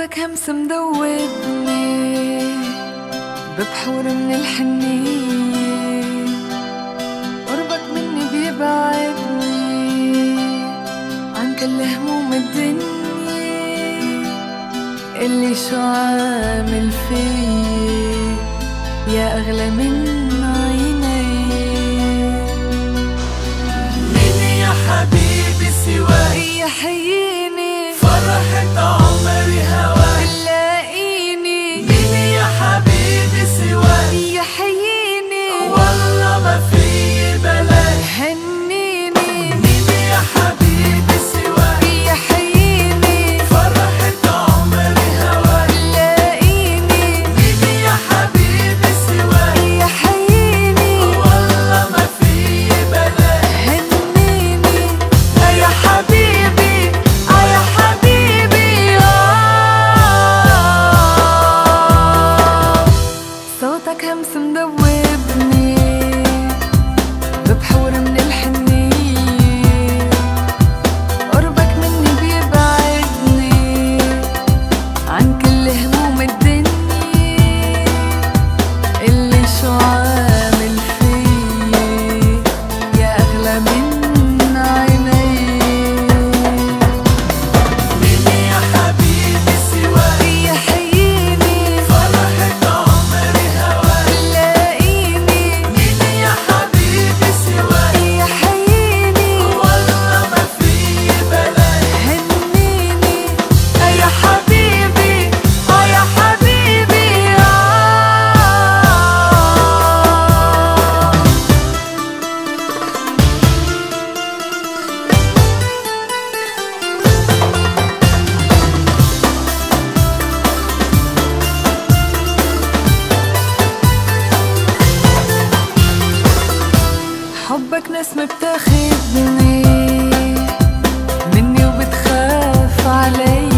صوتك همس مدوبني ببحور من الحنية، قربك مني بيبعدني عن كل هموم الدنيا. قلي شو عامل فيي يا أغلى من عيني، مين يا حبيبي سواك يحييني فرحة عمري هواك، لاقيني مين يا حبيبي سواك يحييني والله ما في بلاك، هنيني مين يا حبيبي سواك يحييني فرحة عمري هواك، لاقيني مين يا حبيبي سواك يحييني والله ما في بلاك، هنيني يا حبيبي يا حبيبي صوتك همس مدوبني ببحور من الحنية، قربك مني بيبعدني عن كل هموم الدنيا. اللي شو عامل فيي يا أغلى من عيني، مين يا حبيبي سواك يحييني فرحة عمري هواك، لاقيني مين يا حبيبي سواك يحييني والله ما في بلاك، هنيني يا حبيبي يا حبيبي حبك نسمة بتاخدني مني وبتخاف علي،